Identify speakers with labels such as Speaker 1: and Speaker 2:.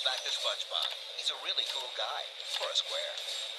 Speaker 1: back to SpongeBob. He's a really cool guy for a square.